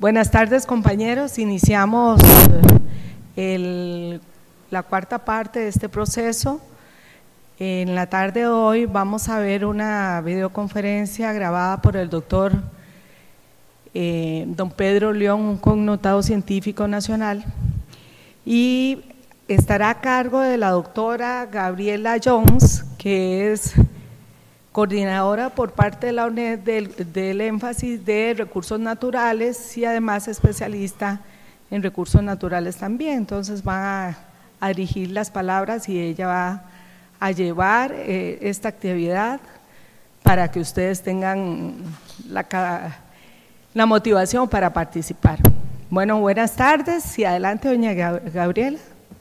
Buenas tardes, compañeros. Iniciamos la cuarta parte de este proceso. En la tarde de hoy vamos a ver una videoconferencia grabada por el doctor don Pedro León, un connotado científico nacional, y estará a cargo de la doctora Gabriela Jones, que es coordinadora por parte de la UNED del énfasis de recursos naturales y además especialista en recursos naturales también. Entonces van a dirigir las palabras y ella va a llevar esta actividad para que ustedes tengan la motivación para participar. Bueno, buenas tardes y adelante, doña Gabriela.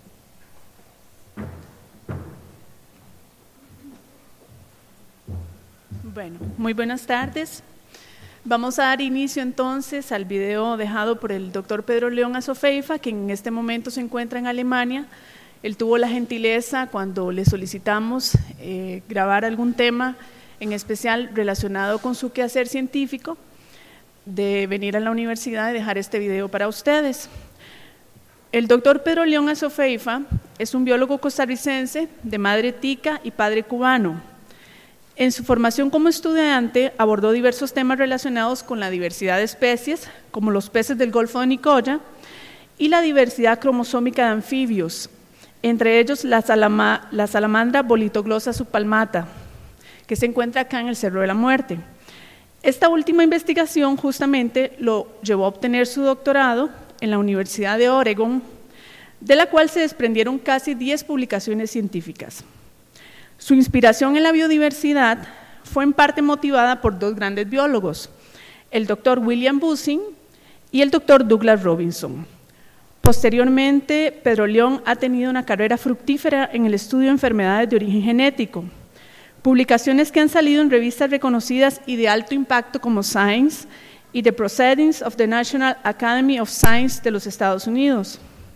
Bueno, muy buenas tardes. Vamos a dar inicio entonces al video dejado por el doctor Pedro León Azofeifa, que en este momento se encuentra en Alemania. Él tuvo la gentileza, cuando le solicitamos grabar algún tema en especial relacionado con su quehacer científico, de venir a la universidad y dejar este video para ustedes. El doctor Pedro León Azofeifa es un biólogo costarricense de madre tica y padre cubano. En su formación como estudiante abordó diversos temas relacionados con la diversidad de especies, como los peces del Golfo de Nicoya, y la diversidad cromosómica de anfibios, entre ellos la salamandra Bolitoglossa subpalmata, que se encuentra acá en el Cerro de la Muerte. Esta última investigación justamente lo llevó a obtener su doctorado en la Universidad de Oregón, de la cual se desprendieron casi 10 publicaciones científicas. Su inspiración en la biodiversidad fue en parte motivada por dos grandes biólogos, el doctor William Bussing y el doctor Douglas Robinson. Posteriormente, Pedro León ha tenido una carrera fructífera en el estudio de enfermedades de origen genético, publicaciones que han salido en revistas reconocidas y de alto impacto como Science y The Proceedings of the National Academy of Science de los Estados Unidos.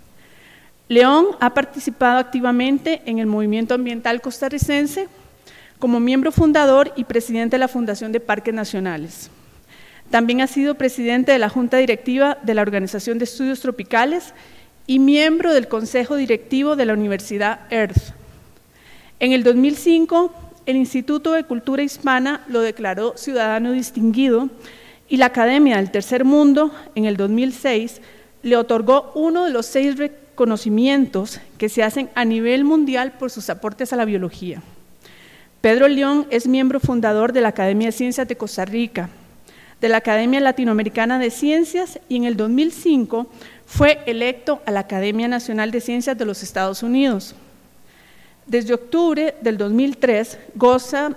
León ha participado activamente en el movimiento ambiental costarricense como miembro fundador y presidente de la Fundación de Parques Nacionales. También ha sido presidente de la Junta Directiva de la Organización de Estudios Tropicales y miembro del Consejo Directivo de la Universidad Earth. En el 2005, el Instituto de Cultura Hispana lo declaró ciudadano distinguido y la Academia del Tercer Mundo, en el 2006, le otorgó uno de los 6 reconocimientos que se hacen a nivel mundial por sus aportes a la biología. Pedro León es miembro fundador de la Academia de Ciencias de Costa Rica, de la Academia Latinoamericana de Ciencias y en el 2005 fue electo a la Academia Nacional de Ciencias de los Estados Unidos. Desde octubre del 2013, goza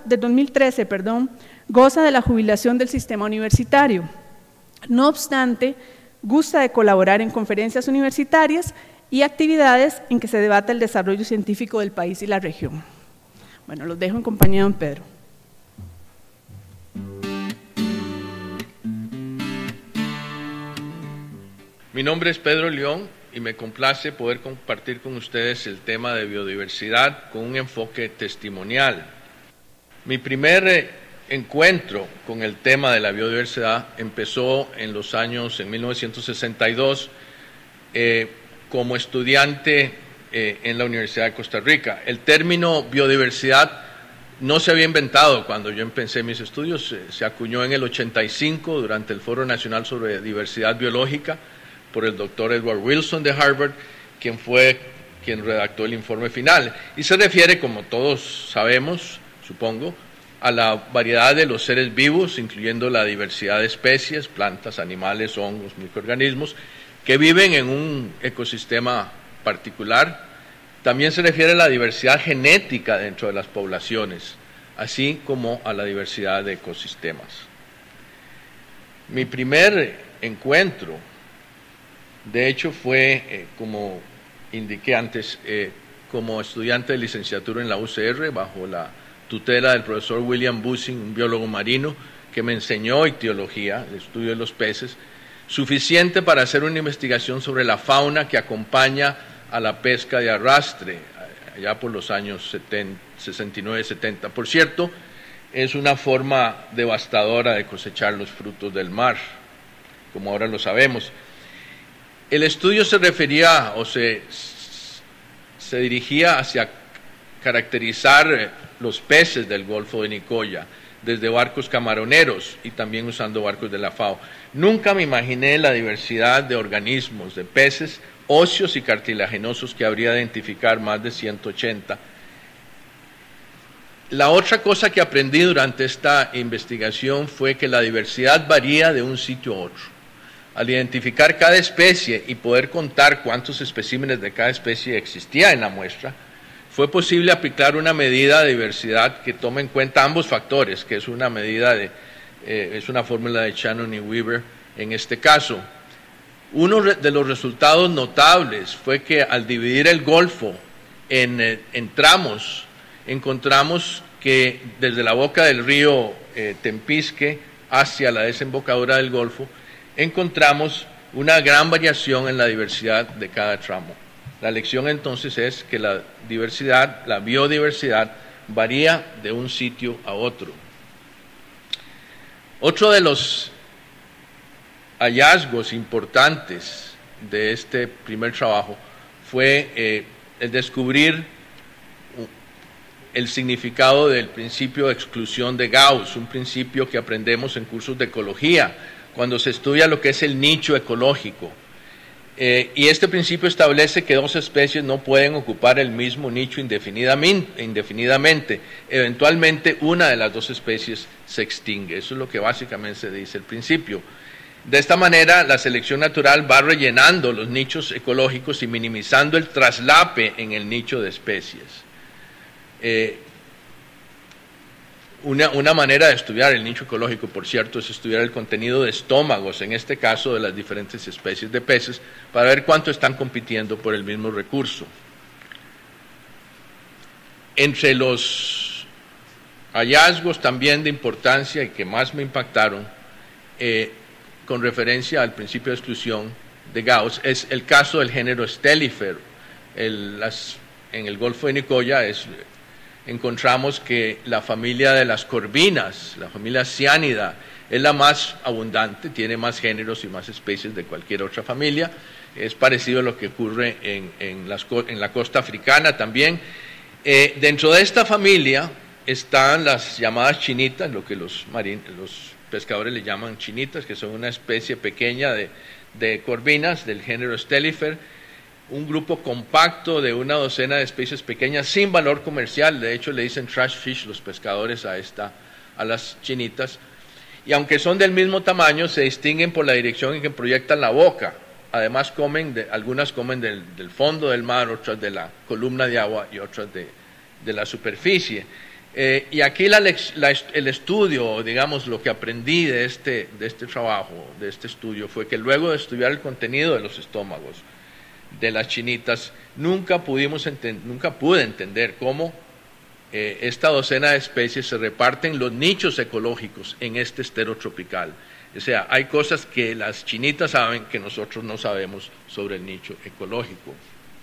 de la jubilación del sistema universitario. No obstante, gusta de colaborar en conferencias universitarias y actividades en que se debata el desarrollo científico del país y la región. Bueno, los dejo en compañía de don Pedro. Mi nombre es Pedro León y me complace poder compartir con ustedes el tema de biodiversidad con un enfoque testimonial. Mi primer encuentro con el tema de la biodiversidad empezó en 1962 como estudiante en la Universidad de Costa Rica. El término biodiversidad no se había inventado cuando yo empecé mis estudios, se acuñó en el 85 durante el Foro Nacional sobre Diversidad Biológica por el doctor Edward Wilson de Harvard, quien fue quien redactó el informe final, y se refiere, como todos sabemos, supongo, a la variedad de los seres vivos, incluyendo la diversidad de especies, plantas, animales, hongos, microorganismos, que viven en un ecosistema particular. También se refiere a la diversidad genética dentro de las poblaciones, así como a la diversidad de ecosistemas. Mi primer encuentro, de hecho, fue, como indiqué antes, como estudiante de licenciatura en la UCR, bajo la tutela del profesor William Bussing, un biólogo marino, que me enseñó ictiología, el estudio de los peces, suficiente para hacer una investigación sobre la fauna que acompaña a la pesca de arrastre, allá por los años 69-70. Por cierto, es una forma devastadora de cosechar los frutos del mar. como ahora lo sabemos. El estudio se refería o se dirigía hacia caracterizar los peces del Golfo de Nicoya, desde barcos camaroneros y también usando barcos de la FAO. Nunca me imaginé la diversidad de organismos, de peces, óseos y cartilaginosos que habría de identificar, más de 180. La otra cosa que aprendí durante esta investigación fue que la diversidad varía de un sitio a otro. Al identificar cada especie y poder contar cuántos especímenes de cada especie existía en la muestra, fue posible aplicar una medida de diversidad que toma en cuenta ambos factores, que es una medida es una fórmula de Shannon y Weaver en este caso. Uno de los resultados notables fue que al dividir el Golfo en tramos, encontramos que desde la boca del río Tempisque hacia la desembocadura del Golfo, encontramos una gran variación en la diversidad de cada tramo. La lección entonces es que la biodiversidad varía de un sitio a otro. Otro de los hallazgos importantes de este primer trabajo fue el descubrir el significado del principio de exclusión de Gauss, un principio que aprendemos en cursos de ecología, cuando se estudia lo que es el nicho ecológico. Y este principio establece que dos especies no pueden ocupar el mismo nicho indefinidamente. Eventualmente una de las dos especies se extingue. Eso es lo que básicamente dice el principio. De esta manera, la selección natural va rellenando los nichos ecológicos y minimizando el traslape en el nicho de especies. Una manera de estudiar el nicho ecológico, por cierto, es estudiar el contenido de estómagos, en este caso de las diferentes especies de peces, para ver cuánto están compitiendo por el mismo recurso. Entre los hallazgos también de importancia y que más me impactaron, con referencia al principio de exclusión de Gauss, es el caso del género Stellifer. En el Golfo de Nicoya encontramos que la familia de las corvinas, la familia Cyanida, es la más abundante, tiene más géneros y más especies de cualquier otra familia. Es parecido a lo que ocurre en la costa africana también. Dentro de esta familia están las llamadas chinitas, lo que los pescadores le llaman chinitas, que son una especie pequeña de corvinas del género Stellifer, un grupo compacto de una docena de especies pequeñas sin valor comercial. De hecho le dicen trash fish los pescadores a las chinitas, y aunque son del mismo tamaño se distinguen por la dirección en que proyectan la boca. Además algunas comen del fondo del mar, otras de la columna de agua y otras de la superficie. Y aquí el estudio, digamos, lo que aprendí de este trabajo, de este estudio, fue que luego de estudiar el contenido de los estómagos de las chinitas, nunca pude entender cómo esta docena de especies se reparten los nichos ecológicos en este estero tropical. O sea, hay cosas que las chinitas saben que nosotros no sabemos sobre el nicho ecológico.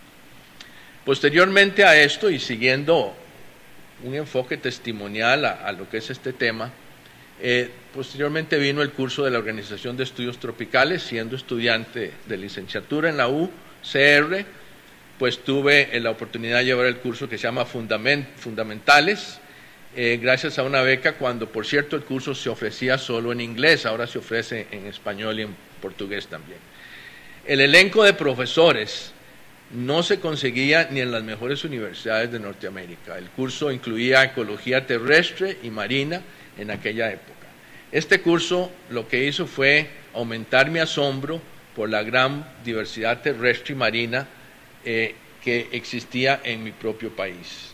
Posteriormente a esto, y siguiendo un enfoque testimonial a lo que es este tema, posteriormente vino el curso de la Organización de Estudios Tropicales. Siendo estudiante de licenciatura en la UCR, pues tuve la oportunidad de llevar el curso que se llama Fundamentales, gracias a una beca, cuando por cierto el curso se ofrecía solo en inglés, ahora se ofrece en español y en portugués también. El elenco de profesores no se conseguía ni en las mejores universidades de Norteamérica. El curso incluía ecología terrestre y marina en aquella época. Este curso lo que hizo fue aumentar mi asombro por la gran diversidad terrestre y marina que existía en mi propio país.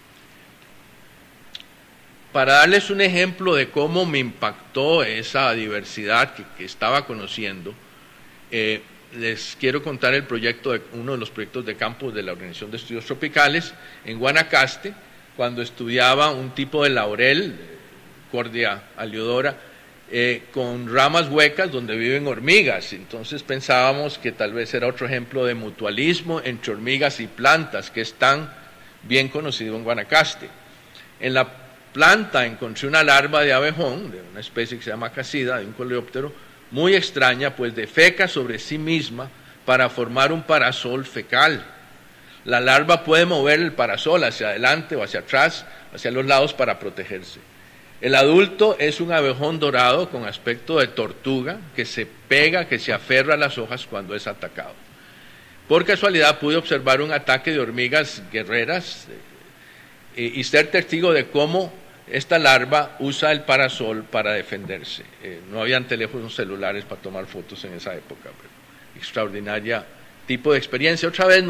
Para darles un ejemplo de cómo me impactó esa diversidad que estaba conociendo, les quiero contar uno de los proyectos de campo de la Organización de Estudios Tropicales en Guanacaste, cuando estudiaba un tipo de laurel, Cordia aliodora, con ramas huecas donde viven hormigas. Entonces pensábamos que tal vez era otro ejemplo de mutualismo entre hormigas y plantas, que es tan bien conocido en Guanacaste. En la planta encontré una larva de abejón, de una especie que se llama casida, de un coleóptero, muy extraña, pues defeca sobre sí misma para formar un parasol fecal. La larva puede mover el parasol hacia adelante o hacia atrás, hacia los lados para protegerse. El adulto es un abejón dorado con aspecto de tortuga que se pega, que se aferra a las hojas cuando es atacado. Por casualidad pude observar un ataque de hormigas guerreras y ser testigo de cómo esta larva usa el parasol para defenderse. No habían teléfonos celulares para tomar fotos en esa época, pero extraordinaria tipo de experiencia. Otra vez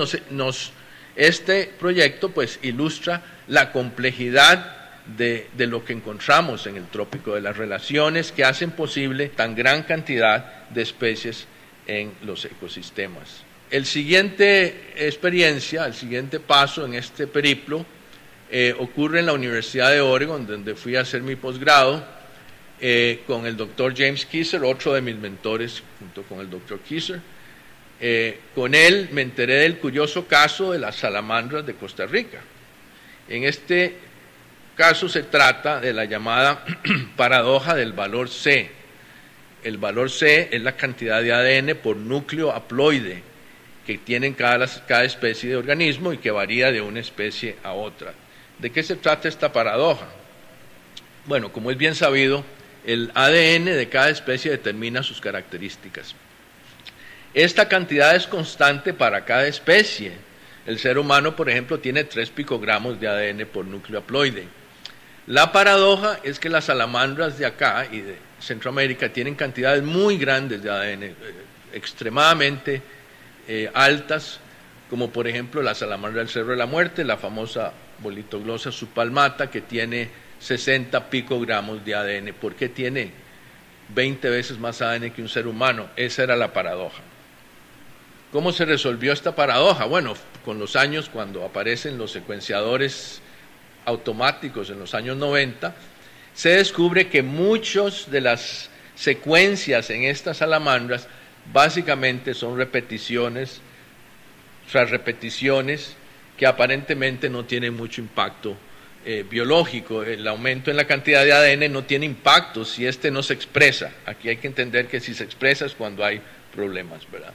este proyecto pues ilustra la complejidad de lo que encontramos en el trópico, de las relaciones que hacen posible tan gran cantidad de especies en los ecosistemas. El siguiente experiencia, el siguiente paso en este periplo ocurre en la Universidad de Oregon, donde fui a hacer mi posgrado con el doctor James Kieser, otro de mis mentores junto con el doctor Kieser. Con él me enteré del curioso caso de las salamandras de Costa Rica. En este caso se trata de la llamada paradoja del valor C. El valor C es la cantidad de ADN por núcleo haploide que tienen cada especie de organismo y que varía de una especie a otra. ¿De qué se trata esta paradoja? Bueno, como es bien sabido, el ADN de cada especie determina sus características. Esta cantidad es constante para cada especie. El ser humano, por ejemplo, tiene 3 picogramos de ADN por núcleo haploide. La paradoja es que las salamandras de acá y de Centroamérica tienen cantidades muy grandes de ADN, extremadamente altas, como por ejemplo la salamandra del Cerro de la Muerte, la famosa Bolitoglossa subpalmata, que tiene 60 picogramos de ADN. ¿Por qué tiene 20 veces más ADN que un ser humano? Esa era la paradoja. ¿Cómo se resolvió esta paradoja? Bueno, con los años, cuando aparecen los secuenciadores automáticos en los años 90, se descubre que muchas de las secuencias en estas salamandras básicamente son repeticiones tras repeticiones que aparentemente no tienen mucho impacto biológico. El aumento en la cantidad de ADN no tiene impacto si este no se expresa. Aquí hay que entender que si se expresa es cuando hay problemas, ¿verdad?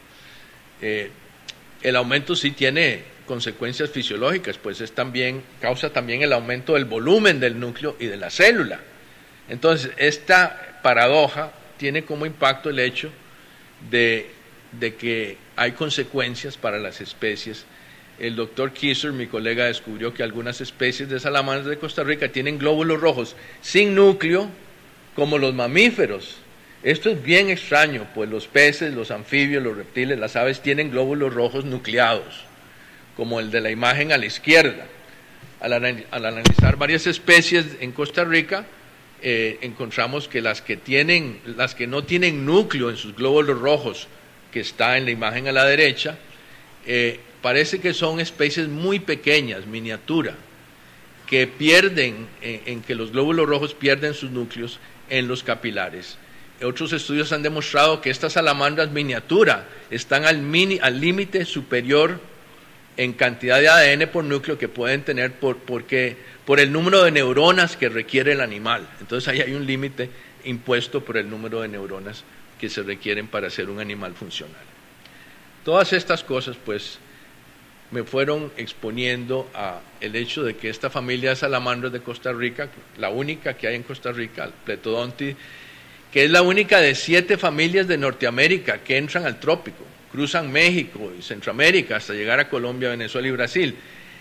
El aumento sí tiene consecuencias fisiológicas, pues causa también el aumento del volumen del núcleo y de la célula. Entonces, esta paradoja tiene como impacto el hecho de que hay consecuencias para las especies. El doctor Kieser, mi colega, descubrió que algunas especies de salamandras de Costa Rica tienen glóbulos rojos sin núcleo, como los mamíferos. Esto es bien extraño, pues los peces, los anfibios, los reptiles, las aves tienen glóbulos rojos nucleados, como el de la imagen a la izquierda. Al analizar varias especies en Costa Rica, encontramos que las que no tienen núcleo en sus glóbulos rojos, que está en la imagen a la derecha, parece que son especies muy pequeñas, miniatura, que pierden, en que los glóbulos rojos pierden sus núcleos en los capilares. Otros estudios han demostrado que estas salamandras miniatura están al límite superior en cantidad de ADN por núcleo que pueden tener por el número de neuronas que requiere el animal. Entonces ahí hay un límite impuesto por el número de neuronas que se requieren para ser un animal funcional. Todas estas cosas pues me fueron exponiendo al hecho de que esta familia de salamandras de Costa Rica, la única que hay en Costa Rica, el Pletodontidae, que es la única de 7 familias de Norteamérica que entran al trópico, cruzan México y Centroamérica hasta llegar a Colombia, Venezuela y Brasil.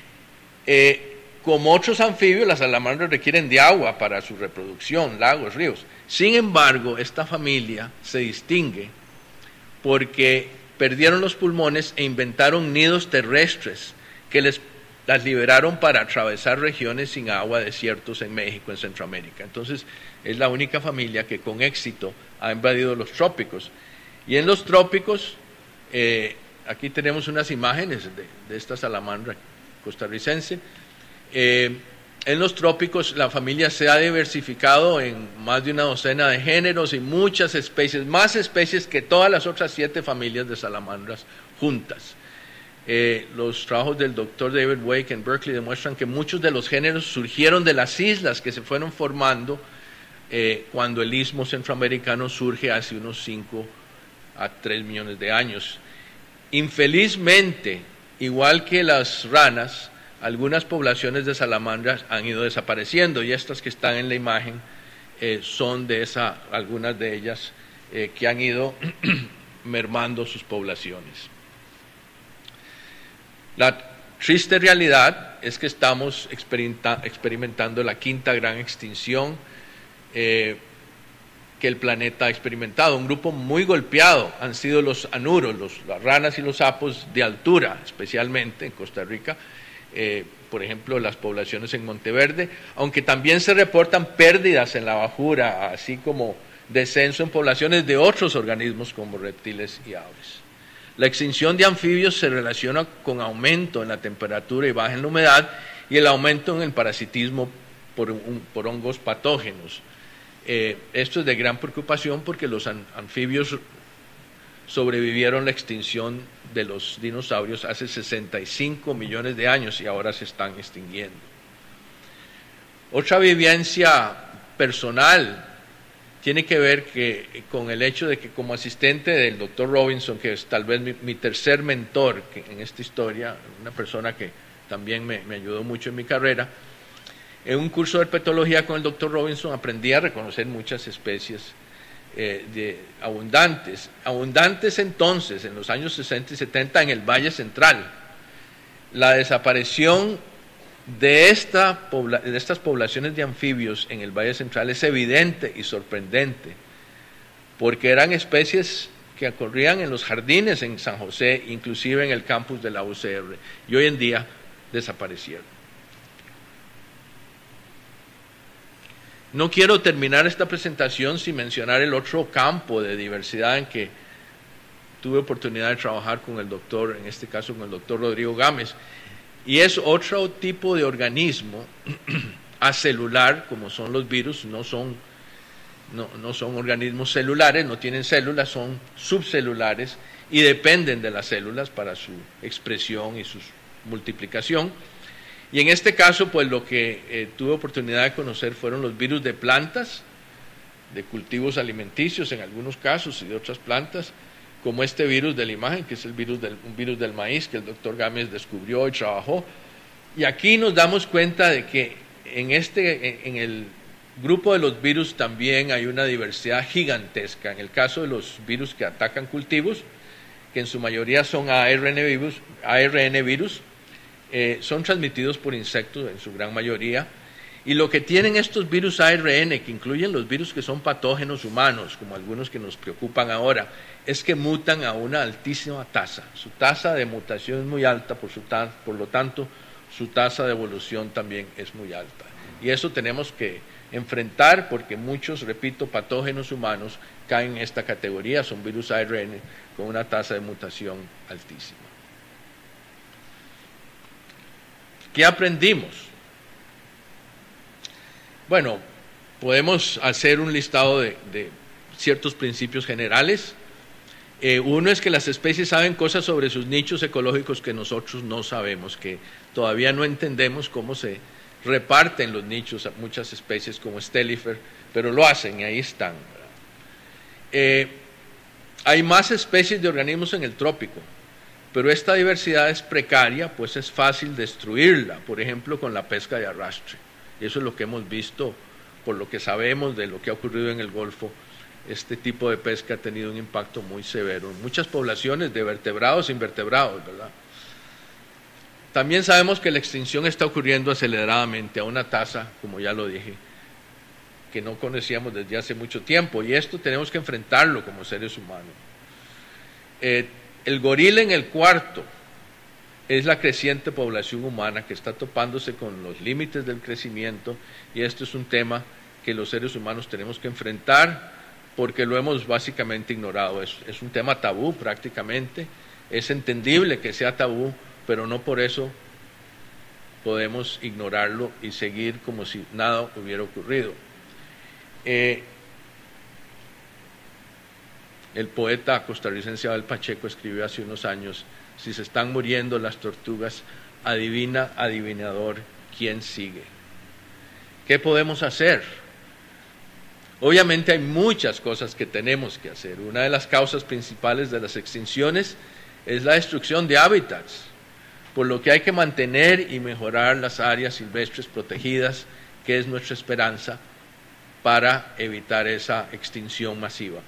Como otros anfibios, las salamandras requieren de agua para su reproducción, lagos, ríos. Sin embargo, esta familia se distingue porque perdieron los pulmones e inventaron nidos terrestres que las liberaron para atravesar regiones sin agua, desiertos en México, en Centroamérica. Entonces, es la única familia que con éxito ha invadido los trópicos. Y en los trópicos, aquí tenemos unas imágenes de esta salamandra costarricense. En los trópicos la familia se ha diversificado en más de una docena de géneros y muchas especies, más especies que todas las otras 7 familias de salamandras juntas. Los trabajos del doctor David Wake en Berkeley demuestran que muchos de los géneros surgieron de las islas que se fueron formando cuando el istmo centroamericano surge hace unos 5 a 3 millones de años. Infelizmente, igual que las ranas, algunas poblaciones de salamandras han ido desapareciendo, y estas que están en la imagen son de algunas de ellas que han ido mermando sus poblaciones. La triste realidad es que estamos experimentando la 5ª gran extinción que el planeta ha experimentado. Un grupo muy golpeado han sido los anuros, las ranas y los sapos de altura, especialmente en Costa Rica, por ejemplo, las poblaciones en Monteverde, aunque también se reportan pérdidas en la bajura, así como descenso en poblaciones de otros organismos como reptiles y aves. La extinción de anfibios se relaciona con aumento en la temperatura y baja en la humedad, y el aumento en el parasitismo por hongos patógenos. Esto es de gran preocupación porque los anfibios sobrevivieron la extinción de los dinosaurios hace 65 millones de años y ahora se están extinguiendo. Otra vivencia personal tiene que ver con el hecho de que, como asistente del doctor Robinson, que es tal vez mi tercer mentor en esta historia, una persona que también me ayudó mucho en mi carrera, en un curso de herpetología con el doctor Robinson aprendí a reconocer muchas especies abundantes entonces, en los años 60 y 70, en el Valle Central. La desaparición de estas poblaciones de anfibios en el Valle Central es evidente y sorprendente, porque eran especies que ocurrían en los jardines en San José, inclusive en el campus de la UCR, y hoy en día desaparecieron. No quiero terminar esta presentación sin mencionar el otro campo de diversidad en que tuve oportunidad de trabajar con el doctor, en este caso con el doctor Rodrigo Gámez, y es otro tipo de organismo acelular, como son los virus. No son organismos celulares, no tienen células, son subcelulares y dependen de las células para su expresión y su multiplicación. Y en este caso, pues lo que tuve oportunidad de conocer fueron los virus de plantas, de cultivos alimenticios en algunos casos y de otras plantas, como este virus de la imagen, que es un virus del maíz que el doctor Gámez descubrió y trabajó. Y aquí nos damos cuenta de que en el grupo de los virus también hay una diversidad gigantesca. En el caso de los virus que atacan cultivos, que en su mayoría son ARN virus, son transmitidos por insectos en su gran mayoría, y lo que tienen estos virus ARN, que incluyen los virus que son patógenos humanos, como algunos que nos preocupan ahora, es que mutan a una altísima tasa. Su tasa de mutación es muy alta, por lo tanto, su tasa de evolución también es muy alta. Y eso tenemos que enfrentar, porque muchos, repito, patógenos humanos caen en esta categoría, son virus ARN con una tasa de mutación altísima. ¿Qué aprendimos? Bueno, podemos hacer un listado de ciertos principios generales. Uno es que las especies saben cosas sobre sus nichos ecológicos que nosotros no sabemos, que todavía no entendemos cómo se reparten los nichos a muchas especies como Stellifer, pero lo hacen y ahí están. Hay más especies de organismos en el trópico, pero esta diversidad es precaria, pues es fácil destruirla, por ejemplo, con la pesca de arrastre. Y eso es lo que hemos visto, por lo que sabemos de lo que ha ocurrido en el Golfo. Este tipo de pesca ha tenido un impacto muy severo en muchas poblaciones de vertebrados e invertebrados, ¿verdad? También sabemos que la extinción está ocurriendo aceleradamente a una tasa, como ya lo dije, que no conocíamos desde hace mucho tiempo, y esto tenemos que enfrentarlo como seres humanos. El gorila en el cuarto es la creciente población humana que está topándose con los límites del crecimiento, y esto es un tema que los seres humanos tenemos que enfrentar porque lo hemos básicamente ignorado. Es un tema tabú prácticamente, es entendible que sea tabú, pero no por eso podemos ignorarlo y seguir como si nada hubiera ocurrido. El poeta costarricense Abel Pacheco escribió hace unos años: si se están muriendo las tortugas, adivina, adivinador, ¿quién sigue? ¿Qué podemos hacer? Obviamente hay muchas cosas que tenemos que hacer. Una de las causas principales de las extinciones es la destrucción de hábitats, por lo que hay que mantener y mejorar las áreas silvestres protegidas, que es nuestra esperanza para evitar esa extinción masiva.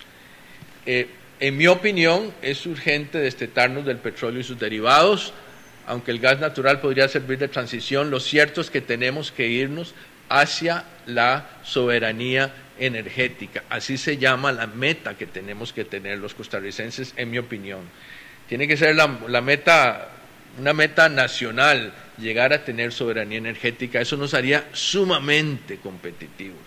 En mi opinión, es urgente destetarnos del petróleo y sus derivados. Aunque el gas natural podría servir de transición, lo cierto es que tenemos que irnos hacia la soberanía energética. Así se llama la meta que tenemos que tener los costarricenses, en mi opinión. Tiene que ser una meta nacional, llegar a tener soberanía energética. Eso nos haría sumamente competitivos,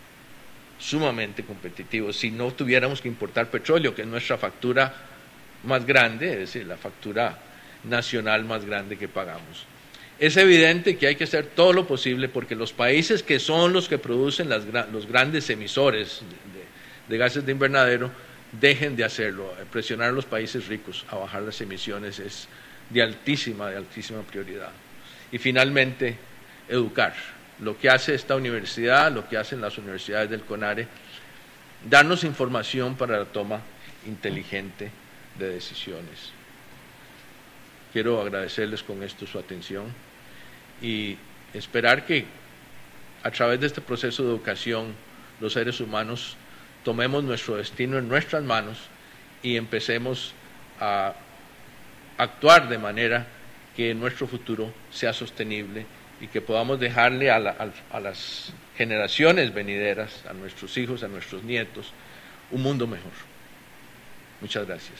si no tuviéramos que importar petróleo, que es nuestra factura más grande, es decir, la factura nacional más grande que pagamos. Es evidente que hay que hacer todo lo posible porque los países que son los que producen los grandes emisores de gases de invernadero dejen de hacerlo. Presionar a los países ricos a bajar las emisiones es de altísima prioridad. Y finalmente, educar. Lo que hace esta universidad, lo que hacen las universidades del CONARE, darnos información para la toma inteligente de decisiones. Quiero agradecerles con esto su atención y esperar que a través de este proceso de educación los seres humanos tomemos nuestro destino en nuestras manos y empecemos a actuar de manera que nuestro futuro sea sostenible y que podamos dejarle a las generaciones venideras, a nuestros hijos, a nuestros nietos, un mundo mejor. Muchas gracias.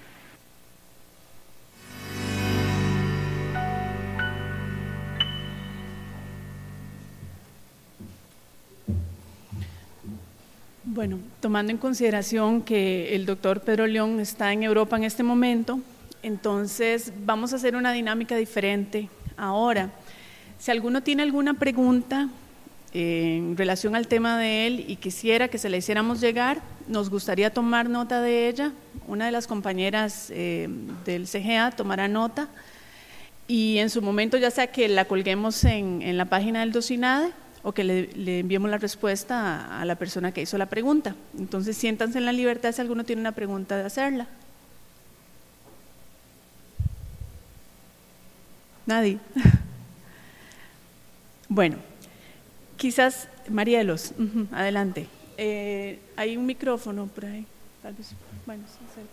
Bueno, tomando en consideración que el doctor Pedro León está en Europa en este momento, entonces vamos a hacer una dinámica diferente ahora. Si alguno tiene alguna pregunta en relación al tema de él y quisiera que se la hiciéramos llegar, nos gustaría tomar nota de ella. Una de las compañeras del CGA tomará nota y en su momento ya sea que la colguemos en la página del DOCINADE o que le enviemos la respuesta a la persona que hizo la pregunta. Entonces siéntanse en la libertad si alguno tiene una pregunta de hacerla. Nadie. Bueno, quizás, Marielos, adelante. Hay un micrófono por ahí, tal vez, bueno, se acerca.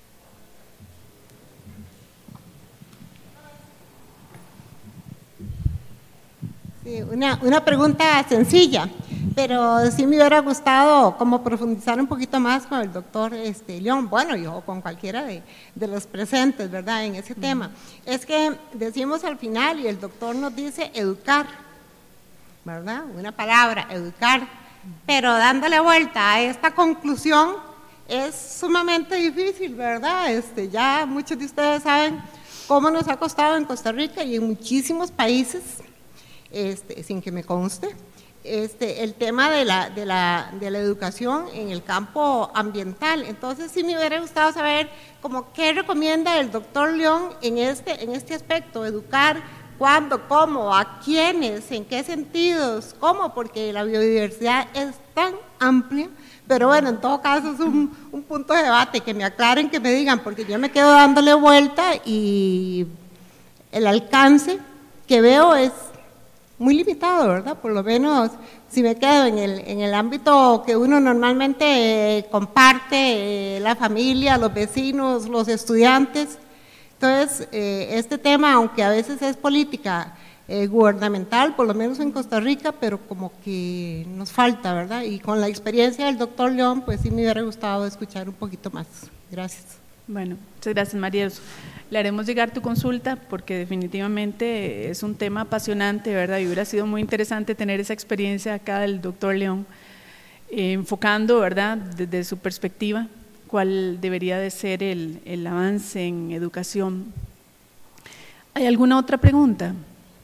Sí, una pregunta sencilla, pero sí me hubiera gustado como profundizar un poquito más con el doctor León, bueno, yo con cualquiera de los presentes, ¿verdad?, en ese tema. Es que decimos al final y el doctor nos dice educar, ¿verdad?, una palabra, educar, pero dándole vuelta a esta conclusión es sumamente difícil, ¿verdad? Ya muchos de ustedes saben cómo nos ha costado en Costa Rica y en muchísimos países, sin que me conste, el tema de la educación en el campo ambiental. Entonces sí me hubiera gustado saber como qué recomienda el doctor León en este aspecto, educar, cuándo, cómo, a quiénes, en qué sentidos, cómo, porque la biodiversidad es tan amplia, pero bueno, en todo caso es un punto de debate, que me aclaren, que me digan, porque yo me quedo dándole vuelta y el alcance que veo es muy limitado, ¿verdad? Por lo menos si me quedo en el ámbito que uno normalmente comparte, la familia, los vecinos, los estudiantes. Entonces, este tema, aunque a veces es política gubernamental, por lo menos en Costa Rica, pero como que nos falta, ¿verdad? Y con la experiencia del doctor León, pues sí me hubiera gustado escuchar un poquito más. Gracias. Bueno, muchas gracias, María. Le haremos llegar tu consulta porque definitivamente es un tema apasionante, ¿verdad? Y hubiera sido muy interesante tener esa experiencia acá del doctor León, enfocando, ¿verdad?, desde su perspectiva, cuál debería de ser el avance en educación. ¿Hay alguna otra pregunta?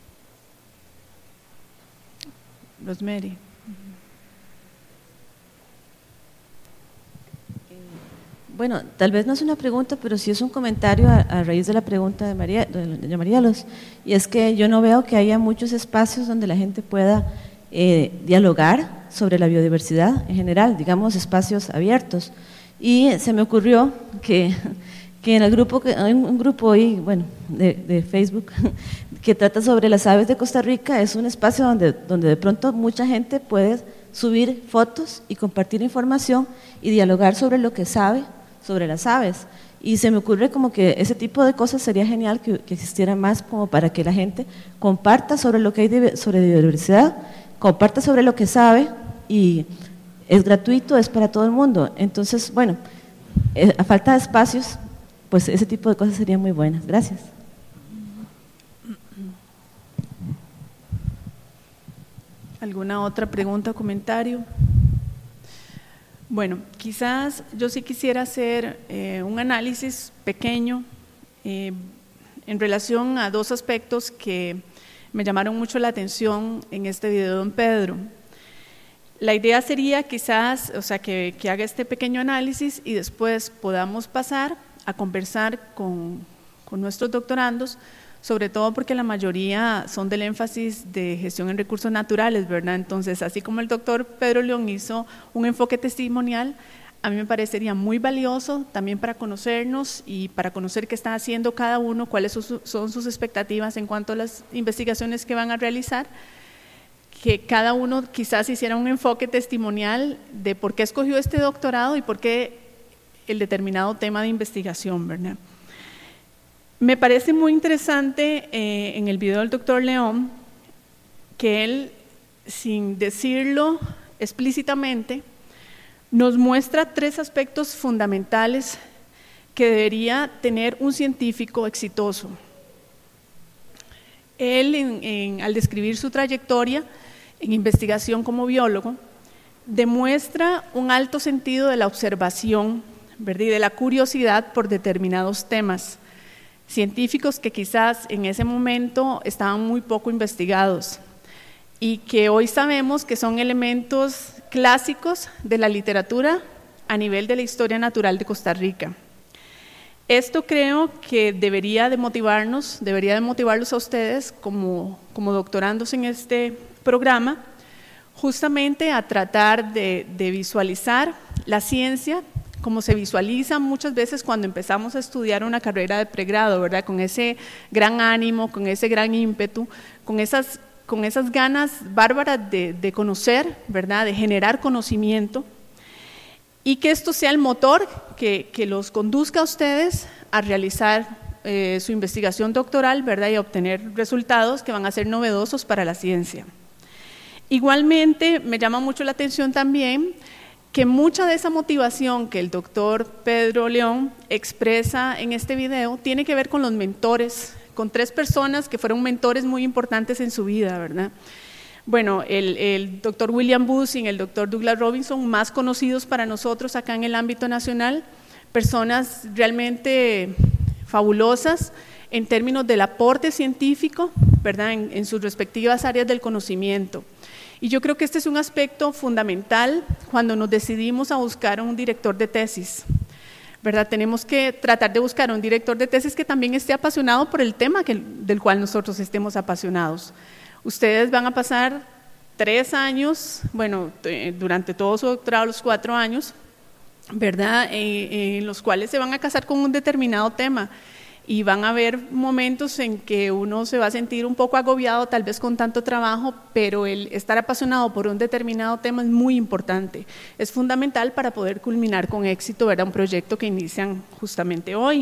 Rosemary. Bueno, tal vez no es una pregunta, pero sí es un comentario a raíz de la pregunta de doña Marielos, y es que yo no veo que haya muchos espacios donde la gente pueda dialogar sobre la biodiversidad en general, digamos espacios abiertos. Y se me ocurrió que en el grupo, hay un grupo ahí, bueno, de Facebook, que trata sobre las aves de Costa Rica. Es un espacio donde de pronto mucha gente puede subir fotos y compartir información y dialogar sobre lo que sabe sobre las aves. Y se me ocurre como que ese tipo de cosas sería genial que existiera más, como para que la gente comparta sobre lo que hay sobre biodiversidad, comparta sobre lo que sabe, y es gratuito, es para todo el mundo. Entonces, bueno, a falta de espacios, pues ese tipo de cosas serían muy buenas. Gracias. ¿Alguna otra pregunta o comentario? Bueno, quizás yo sí quisiera hacer un análisis pequeño en relación a dos aspectos que me llamaron mucho la atención en este video de don Pedro. La idea sería quizás, o sea, que haga este pequeño análisis y después podamos pasar a conversar con nuestros doctorandos, sobre todo porque la mayoría son del énfasis de gestión en recursos naturales, ¿verdad? Entonces, así como el doctor Pedro León hizo un enfoque testimonial, a mí me parecería muy valioso también para conocernos y para conocer qué está haciendo cada uno, cuáles son sus expectativas en cuanto a las investigaciones que van a realizar, que cada uno quizás hiciera un enfoque testimonial de por qué escogió este doctorado y por qué el determinado tema de investigación, ¿verdad? Me parece muy interesante en el video del doctor León que él, sin decirlo explícitamente, nos muestra tres aspectos fundamentales que debería tener un científico exitoso. Él, al describir su trayectoria en investigación como biólogo, demuestra un alto sentido de la observación, ¿verdad?, y de la curiosidad por determinados temas científicos que quizás en ese momento estaban muy poco investigados y que hoy sabemos que son elementos clásicos de la literatura a nivel de la historia natural de Costa Rica. Esto creo que debería de motivarlos a ustedes como doctorandos en este programa, justamente a tratar de visualizar la ciencia como se visualiza muchas veces cuando empezamos a estudiar una carrera de pregrado, ¿verdad? Con ese gran ánimo, con ese gran ímpetu, con esas ganas bárbaras de conocer, ¿verdad?, de generar conocimiento, y que esto sea el motor que los conduzca a ustedes a realizar su investigación doctoral, ¿verdad?, y a obtener resultados que van a ser novedosos para la ciencia. Igualmente, me llama mucho la atención también que mucha de esa motivación que el doctor Pedro León expresa en este video tiene que ver con los mentores, con tres personas que fueron mentores muy importantes en su vida, ¿verdad? Bueno, el doctor William Bussing, el doctor Douglas Robinson, más conocidos para nosotros acá en el ámbito nacional, personas realmente fabulosas en términos del aporte científico, ¿verdad?, en sus respectivas áreas del conocimiento. Y yo creo que este es un aspecto fundamental cuando nos decidimos a buscar un director de tesis, ¿verdad? Tenemos que tratar de buscar un director de tesis que también esté apasionado por el tema del cual nosotros estemos apasionados. Ustedes van a pasar 3 años, bueno, durante todo su doctorado, los 4 años, ¿verdad?, en los cuales se van a casar con un determinado tema. Y van a haber momentos en que uno se va a sentir un poco agobiado, tal vez con tanto trabajo, pero el estar apasionado por un determinado tema es muy importante. Es fundamental para poder culminar con éxito, ¿verdad?, un proyecto que inician justamente hoy.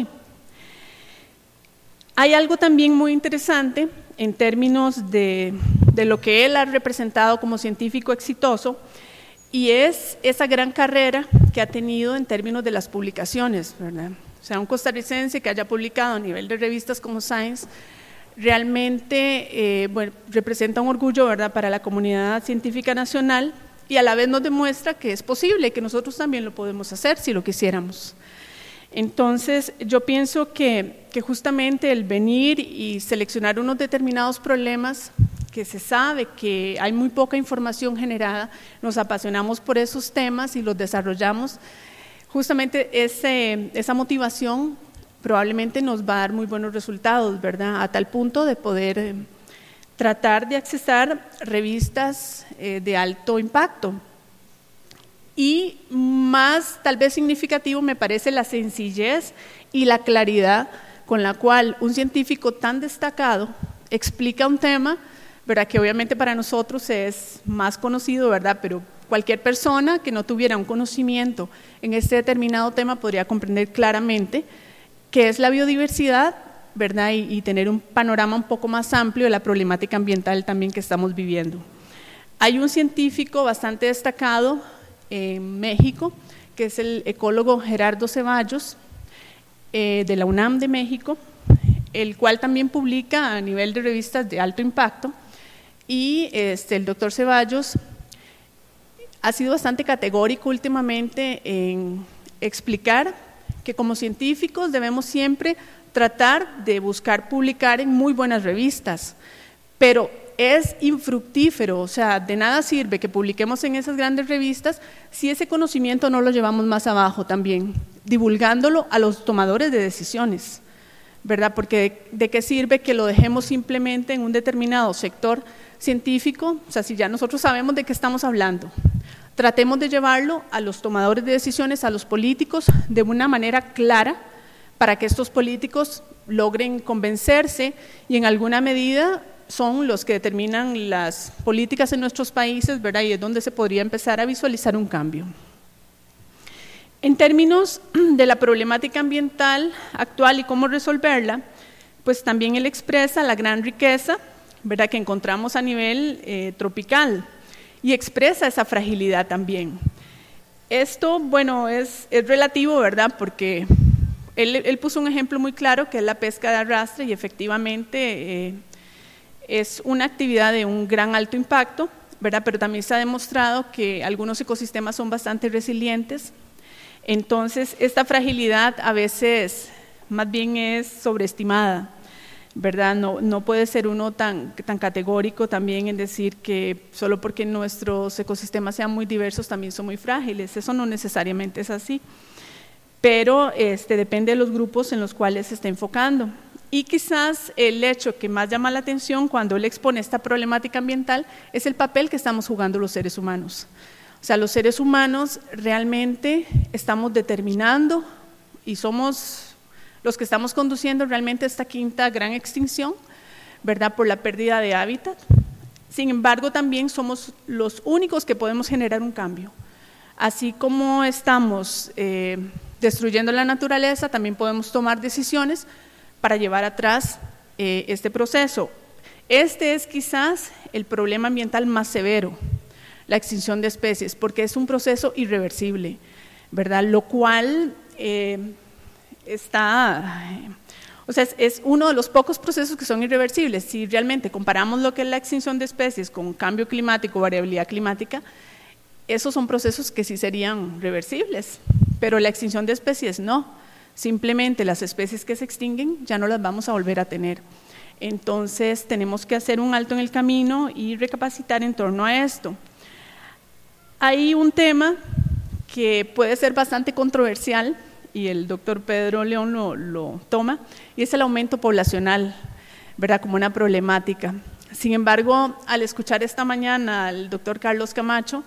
Hay algo también muy interesante en términos de lo que él ha representado como científico exitoso, y es esa gran carrera que ha tenido en términos de las publicaciones, ¿verdad? O sea, un costarricense que haya publicado a nivel de revistas como Science, realmente bueno, representa un orgullo, ¿verdad?, para la comunidad científica nacional, y a la vez nos demuestra que es posible, que nosotros también lo podemos hacer si lo quisiéramos. Entonces, yo pienso que justamente el venir y seleccionar unos determinados problemas que se sabe que hay muy poca información generada, nos apasionamos por esos temas y los desarrollamos. Justamente esa motivación probablemente nos va a dar muy buenos resultados, ¿verdad?, a tal punto de poder tratar de accesar revistas de alto impacto. Y más tal vez significativo me parece la sencillez y la claridad con la cual un científico tan destacado explica un tema, ¿verdad?, que obviamente para nosotros es más conocido, ¿verdad?, pero cualquier persona que no tuviera un conocimiento en este determinado tema podría comprender claramente qué es la biodiversidad, ¿verdad?, y tener un panorama un poco más amplio de la problemática ambiental también que estamos viviendo. Hay un científico bastante destacado en México, que es el ecólogo Gerardo Ceballos, de la UNAM de México, el cual también publica a nivel de revistas de alto impacto, y el doctor Ceballos ha sido bastante categórico últimamente en explicar que como científicos debemos siempre tratar de buscar publicar en muy buenas revistas, pero es infructífero, o sea, de nada sirve que publiquemos en esas grandes revistas si ese conocimiento no lo llevamos más abajo también, divulgándolo a los tomadores de decisiones, ¿verdad? Porque de qué sirve que lo dejemos simplemente en un determinado sector científico, o sea, si ya nosotros sabemos de qué estamos hablando. Tratemos de llevarlo a los tomadores de decisiones, a los políticos, de una manera clara, para que estos políticos logren convencerse y en alguna medida son los que determinan las políticas en nuestros países, ¿verdad? Y es donde se podría empezar a visualizar un cambio. En términos de la problemática ambiental actual y cómo resolverla, pues también él expresa la gran riqueza, ¿verdad?, que encontramos a nivel tropical y expresa esa fragilidad también. Esto, bueno, es relativo, ¿verdad?, porque él puso un ejemplo muy claro que es la pesca de arrastre y efectivamente es una actividad de un gran alto impacto, ¿verdad?, pero también se ha demostrado que algunos ecosistemas son bastante resilientes. Entonces, esta fragilidad a veces más bien es sobreestimada, ¿verdad? No puede ser uno tan categórico también en decir que solo porque nuestros ecosistemas sean muy diversos también son muy frágiles. Eso no necesariamente es así, pero depende de los grupos en los cuales se está enfocando. Y quizás el hecho que más llama la atención cuando él expone esta problemática ambiental es el papel que estamos jugando los seres humanos. O sea, los seres humanos realmente estamos determinando y somos los que estamos conduciendo realmente esta quinta gran extinción, ¿verdad?, por la pérdida de hábitat. Sin embargo, también somos los únicos que podemos generar un cambio. Así como estamos destruyendo la naturaleza, también podemos tomar decisiones para llevar atrás este proceso. Este es quizás el problema ambiental más severo, la extinción de especies, porque es un proceso irreversible, ¿verdad? Lo cual o sea, es uno de los pocos procesos que son irreversibles. Si realmente comparamos lo que es la extinción de especies con cambio climático, variabilidad climática, esos son procesos que sí serían reversibles, pero la extinción de especies no. Simplemente las especies que se extinguen ya no las vamos a volver a tener. Entonces tenemos que hacer un alto en el camino y recapacitar en torno a esto. Hay un tema que puede ser bastante controversial y el doctor Pedro León lo toma, y es el aumento poblacional, ¿verdad?, como una problemática. Sin embargo, al escuchar esta mañana al doctor Carlos Camacho,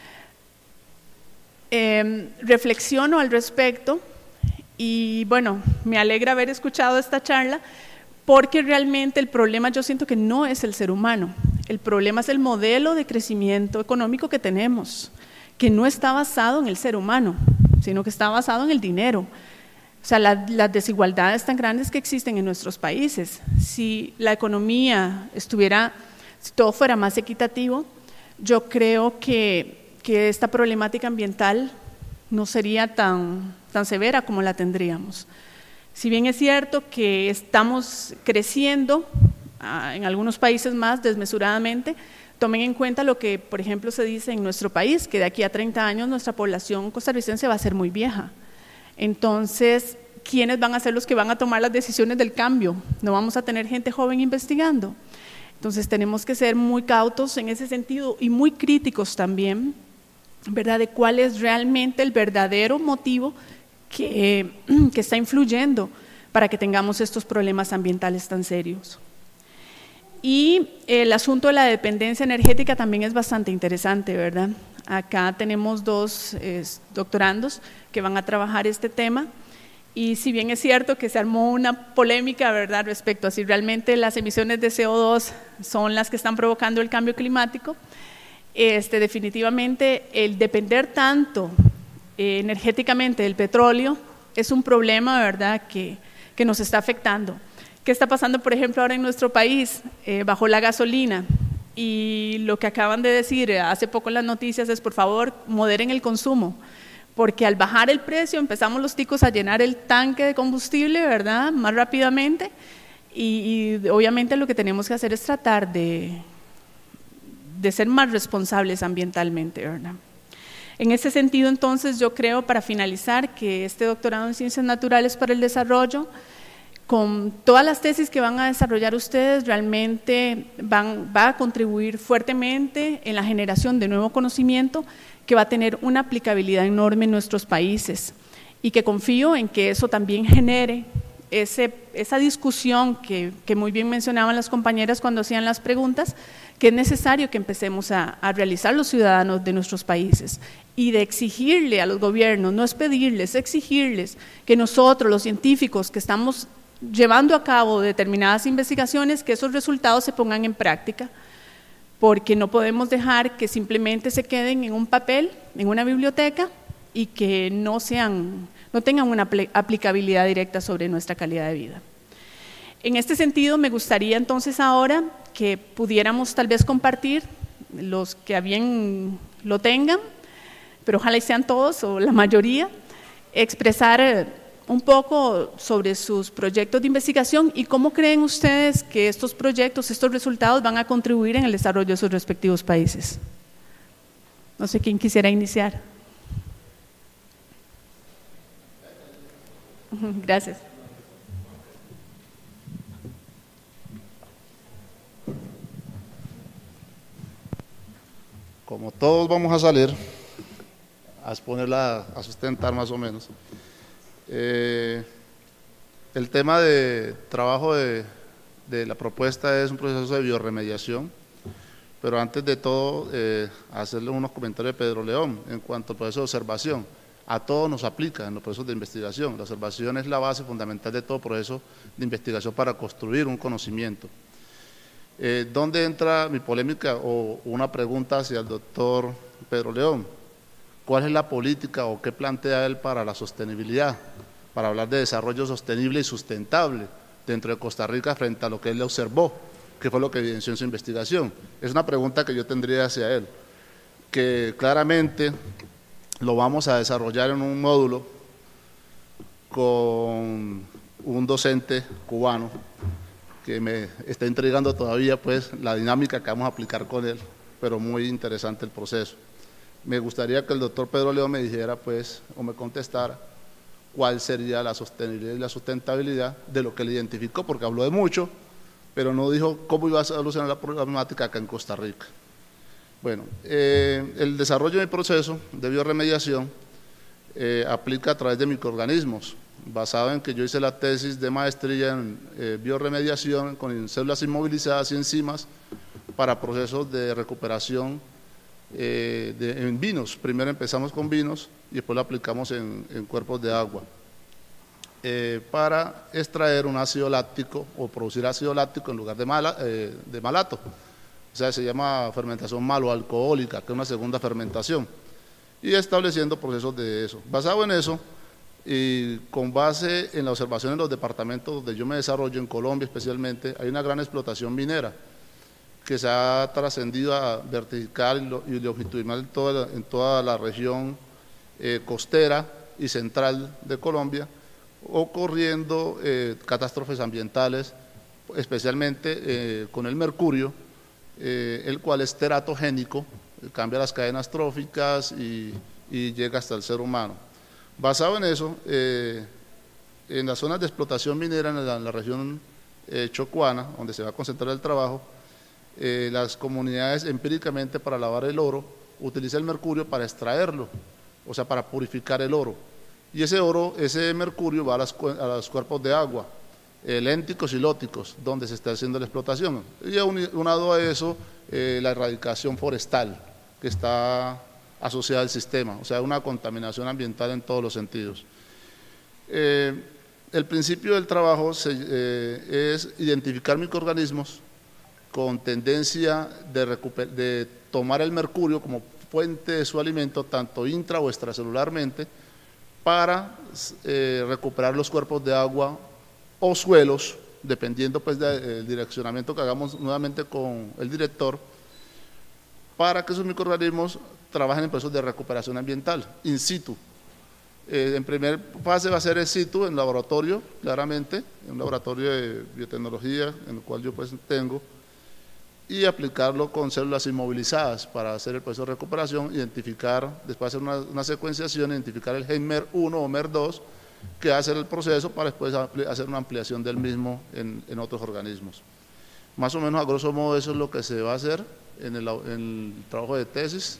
reflexiono al respecto y bueno, me alegra haber escuchado esta charla porque realmente el problema yo siento que no es el ser humano, el problema es el modelo de crecimiento económico que tenemos, que no está basado en el ser humano, sino que está basado en el dinero. O sea, las desigualdades tan grandes que existen en nuestros países. Si la economía si todo fuera más equitativo, yo creo que esta problemática ambiental no sería tan severa como la tendríamos. Si bien es cierto que estamos creciendo en algunos países más desmesuradamente, tomen en cuenta lo que, por ejemplo, se dice en nuestro país, que de aquí a 30 años nuestra población costarricense va a ser muy vieja. Entonces, ¿quiénes van a ser los que van a tomar las decisiones del cambio? No vamos a tener gente joven investigando. Entonces, tenemos que ser muy cautos en ese sentido y muy críticos también, ¿verdad?, de cuál es realmente el verdadero motivo que está influyendo para que tengamos estos problemas ambientales tan serios. Y el asunto de la dependencia energética también es bastante interesante, ¿verdad? Acá tenemos dos doctorandos que van a trabajar este tema, y si bien es cierto que se armó una polémica, ¿verdad?, respecto a si realmente las emisiones de CO2 son las que están provocando el cambio climático, definitivamente el depender tanto energéticamente del petróleo es un problema, ¿verdad?, que nos está afectando. ¿Qué está pasando, por ejemplo, ahora en nuestro país bajo la gasolina? Y lo que acaban de decir hace poco en las noticias es, por favor, moderen el consumo, porque al bajar el precio empezamos los ticos a llenar el tanque de combustible, ¿verdad?, más rápidamente, y obviamente lo que tenemos que hacer es tratar de ser más responsables ambientalmente, ¿verdad? En ese sentido, entonces, yo creo, para finalizar, que este doctorado en Ciencias Naturales para el Desarrollo, con todas las tesis que van a desarrollar ustedes, realmente va a contribuir fuertemente en la generación de nuevo conocimiento que va a tener una aplicabilidad enorme en nuestros países, y que confío en que eso también genere esa discusión que muy bien mencionaban las compañeras cuando hacían las preguntas, que es necesario que empecemos a realizar los ciudadanos de nuestros países, y de exigirle a los gobiernos, no es pedirles, exigirles que nosotros, los científicos que estamos llevando a cabo determinadas investigaciones, que esos resultados se pongan en práctica, porque no podemos dejar que simplemente se queden en un papel, en una biblioteca, y que no tengan una aplicabilidad directa sobre nuestra calidad de vida. En este sentido, me gustaría entonces ahora que pudiéramos tal vez compartir, los que a bien lo tengan, pero ojalá y sean todos o la mayoría, expresar un poco sobre sus proyectos de investigación y cómo creen ustedes que estos proyectos, estos resultados van a contribuir en el desarrollo de sus respectivos países. No sé quién quisiera iniciar. Gracias. Como todos vamos a salir a exponerla, a sustentar más o menos, el tema de trabajo de la propuesta es un proceso de biorremediación, pero antes de todo hacerle unos comentarios de Pedro León en cuanto al proceso de observación. A todos nos aplica en los procesos de investigación. La observación es la base fundamental de todo proceso de investigación para construir un conocimiento. ¿Dónde entra mi polémica o una pregunta hacia el doctor Pedro León? ¿Cuál es la política o qué plantea él para la sostenibilidad, para hablar de desarrollo sostenible y sustentable dentro de Costa Rica frente a lo que él le observó, que fue lo que evidenció en su investigación? Es una pregunta que yo tendría hacia él, que claramente lo vamos a desarrollar en un módulo con un docente cubano que me está intrigando todavía pues la dinámica que vamos a aplicar con él, pero muy interesante el proceso. Me gustaría que el doctor Pedro León me dijera pues, o me contestara, cuál sería la sostenibilidad y la sustentabilidad de lo que él identificó, porque habló de mucho, pero no dijo cómo iba a solucionar la problemática acá en Costa Rica. Bueno, el desarrollo del proceso de biorremediación aplica a través de microorganismos, basado en que yo hice la tesis de maestría en biorremediación con células inmovilizadas y enzimas para procesos de recuperación en vinos. Primero empezamos con vinos y después lo aplicamos en cuerpos de agua para extraer un ácido láctico o producir ácido láctico en lugar de malato. O sea, se llama fermentación maloalcohólica, que es una segunda fermentación, y estableciendo procesos de eso. Basado en eso, y con base en la observación en los departamentos donde yo me desarrollo, en Colombia especialmente, hay una gran explotación minera que se ha trascendido a vertical y longitudinal en toda la región costera y central de Colombia, ocurriendo catástrofes ambientales, especialmente con el mercurio, el cual es teratogénico, cambia las cadenas tróficas y llega hasta el ser humano. Basado en eso, en las zonas de explotación minera en la región chocuana, donde se va a concentrar el trabajo, las comunidades empíricamente para lavar el oro utilizan el mercurio para extraerlo, o sea, para purificar el oro. Y ese mercurio va a los cuerpos de agua, lénticos y lóticos, donde se está haciendo la explotación. Y unado a eso, la erradicación forestal, que está asociada al sistema, o sea, una contaminación ambiental en todos los sentidos. El principio del trabajo es identificar microorganismos con tendencia de tomar el mercurio como fuente de su alimento, tanto intra o extracelularmente, para recuperar los cuerpos de agua o suelos, dependiendo pues del direccionamiento que hagamos nuevamente con el director, para que esos microorganismos trabajen en procesos de recuperación ambiental, in situ. En primera fase va a ser in situ, en laboratorio, claramente, en un laboratorio de biotecnología, en el cual yo pues tengo, y aplicarlo con células inmovilizadas para hacer el proceso de recuperación, identificar, después hacer una secuenciación, identificar el gen MER1 o MER2, que hace el proceso para después hacer una ampliación del mismo en otros organismos. Más o menos, a grosso modo, eso es lo que se va a hacer en el trabajo de tesis.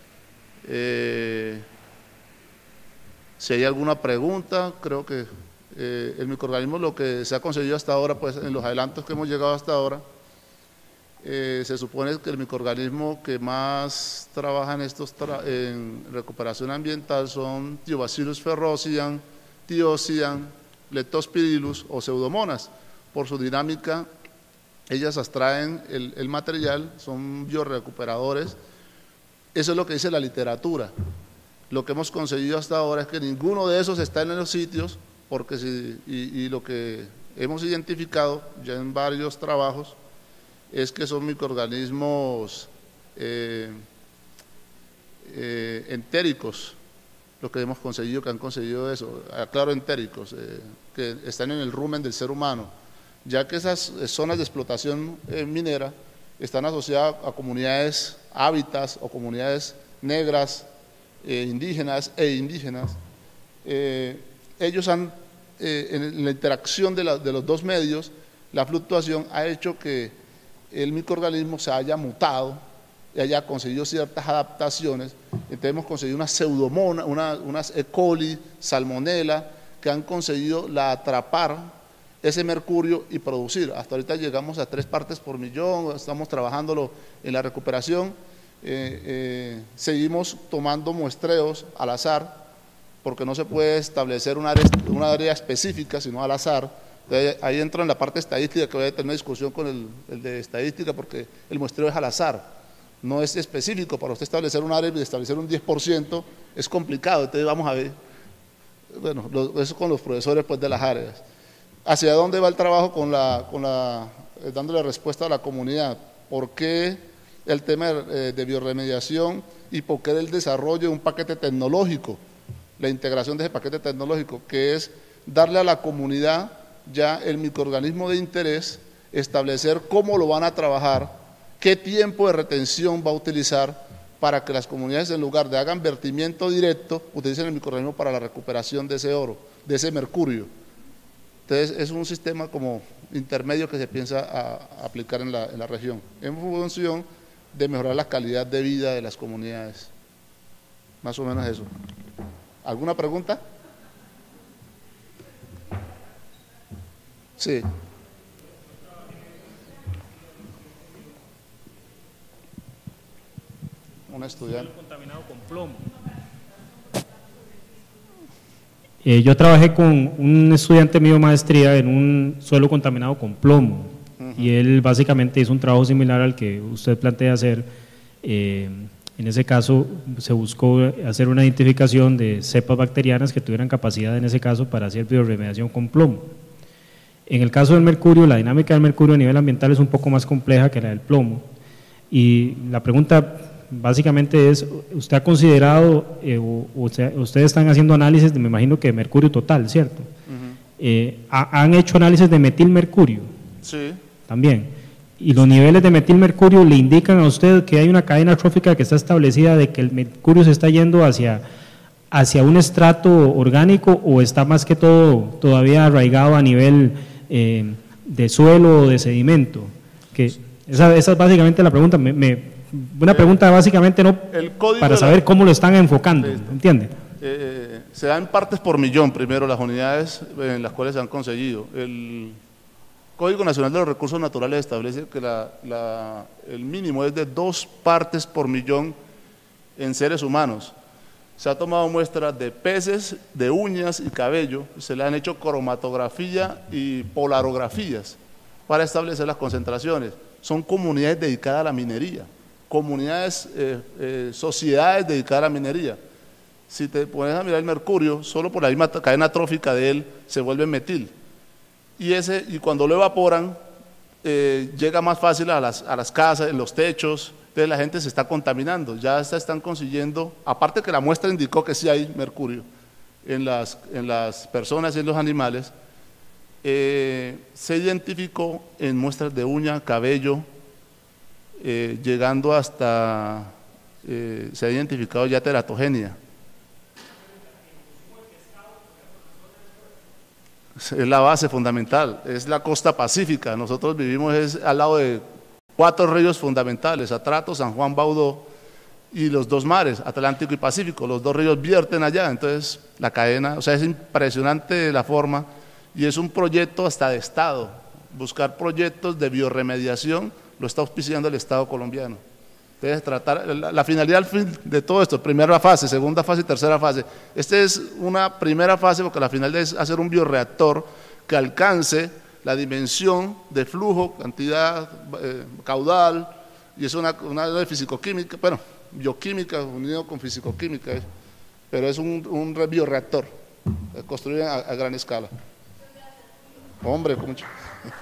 Si hay alguna pregunta, creo que el microorganismo, lo que se ha conseguido hasta ahora, pues en los adelantos que hemos llegado hasta ahora, se supone que el microorganismo que más trabaja en recuperación ambiental son Thiobacillus ferrocian, Thiocian, Leptospirillus o Pseudomonas. Por su dinámica, ellas abstraen el material, son biorecuperadores. Eso es lo que dice la literatura. Lo que hemos conseguido hasta ahora es que ninguno de esos está en los sitios, porque y lo que hemos identificado ya en varios trabajos es que son microorganismos entéricos, lo que hemos conseguido, que han conseguido eso, claro, entéricos, que están en el rumen del ser humano, ya que esas zonas de explotación minera están asociadas a comunidades hábitats o comunidades negras, indígenas e indígenas. Ellos han, en la interacción de los dos medios, la fluctuación ha hecho que el microorganismo se haya mutado y haya conseguido ciertas adaptaciones. Entonces hemos conseguido una pseudomonas, unas E. coli, salmonella, que han conseguido atrapar ese mercurio y producir. Hasta ahorita llegamos a 3 partes por millón, estamos trabajándolo en la recuperación. Seguimos tomando muestreos al azar, porque no se puede establecer una área específica, sino al azar. Entonces, ahí entra en la parte estadística, que voy a tener una discusión con el de estadística, porque el muestreo es al azar, no es específico. Para usted establecer un área y establecer un 10% es complicado. Entonces vamos a ver, bueno, eso con los profesores pues, de las áreas. ¿Hacia dónde va el trabajo dándole respuesta a la comunidad? ¿Por qué el tema de bioremediación y por qué el desarrollo de un paquete tecnológico? La integración de ese paquete tecnológico, que es darle a la comunidad ya el microorganismo de interés, establecer cómo lo van a trabajar, qué tiempo de retención va a utilizar para que las comunidades, en lugar de hagan vertimiento directo, utilicen el microorganismo para la recuperación de ese oro, de ese mercurio. Entonces es un sistema como intermedio que se piensa aplicar en la región, en función de mejorar la calidad de vida de las comunidades. Más o menos eso. ¿Alguna pregunta? Sí. Un estudiante. Contaminado con plomo. Yo trabajé con un estudiante mío de maestría en un suelo contaminado con plomo, y él básicamente hizo un trabajo similar al que usted plantea hacer. En ese caso se buscó hacer una identificación de cepas bacterianas que tuvieran capacidad en ese caso para hacer bioremediación con plomo. En el caso del mercurio, la dinámica del mercurio a nivel ambiental es un poco más compleja que la del plomo, y la pregunta básicamente es, ¿usted ha considerado, ustedes están haciendo análisis, me imagino que de mercurio total, ¿cierto? ¿Han hecho análisis de metilmercurio? Sí. También. ¿Y los niveles de metilmercurio le indican a usted que hay una cadena trófica que está establecida de que el mercurio se está yendo hacia un estrato orgánico, o está más que todo todavía arraigado a nivel de suelo o de sedimento? Que esa es básicamente la pregunta. Una pregunta básicamente no para saber cómo lo están enfocando, ¿entiende? Se da en partes por millón primero las unidades en las cuales se han conseguido. Código Nacional de los Recursos Naturales establece que el mínimo es de 2 partes por millón en seres humanos. Se ha tomado muestras de peces, de uñas y cabello, se le han hecho cromatografía y polarografías para establecer las concentraciones. Son comunidades dedicadas a la minería, comunidades, sociedades dedicadas a la minería. Si te pones a mirar el mercurio, solo por la misma cadena trófica de él se vuelve metil. Y cuando lo evaporan, llega más fácil a las casas, en los techos. Entonces la gente se está contaminando, ya se están consiguiendo, aparte que la muestra indicó que sí hay mercurio en las personas y en los animales, se identificó en muestras de uña, cabello, llegando hasta, se ha identificado ya teratogenia. Es la base fundamental, es la costa pacífica. Nosotros vivimos al lado de 4 ríos fundamentales: Atrato, San Juan, Baudó, y los 2 mares, Atlántico y Pacífico. Los 2 ríos vierten allá, entonces la cadena, o sea, es impresionante la forma, y es un proyecto hasta de Estado. Buscar proyectos de biorremediación lo está auspiciando el Estado colombiano. Entonces, tratar, la finalidad de todo esto, primera fase, segunda fase y tercera fase. Esta es una primera fase porque la finalidad es hacer un bioreactor que alcance la dimensión de flujo, cantidad, caudal, y es una de fisicoquímica, bueno, bioquímica unido con fisicoquímica, pero es un bioreactor construido a gran escala. Hombre, con mucho.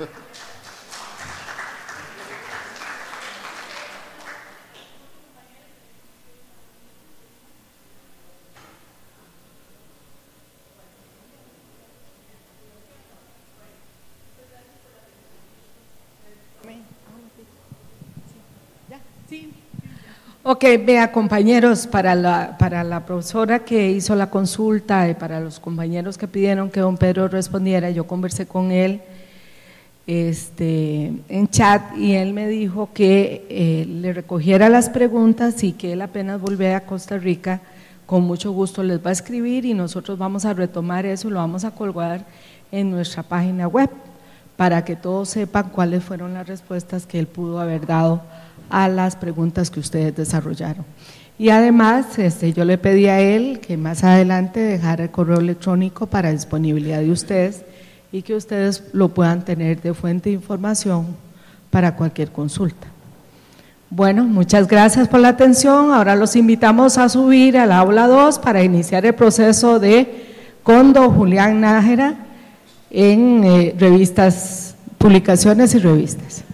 Ok, vea compañeros, para la profesora que hizo la consulta y para los compañeros que pidieron que don Pedro respondiera, yo conversé con él en chat y él me dijo que le recogiera las preguntas y que él apenas volviera a Costa Rica, con mucho gusto les va a escribir y nosotros vamos a retomar eso, lo vamos a colgar en nuestra página web para que todos sepan cuáles fueron las respuestas que él pudo haber dado a las preguntas que ustedes desarrollaron. Y además, yo le pedí a él que más adelante dejara el correo electrónico para disponibilidad de ustedes y que ustedes lo puedan tener de fuente de información para cualquier consulta. Bueno, muchas gracias por la atención. Ahora los invitamos a subir al aula 2 para iniciar el proceso con don Julián Nájera en revistas, publicaciones y revistas.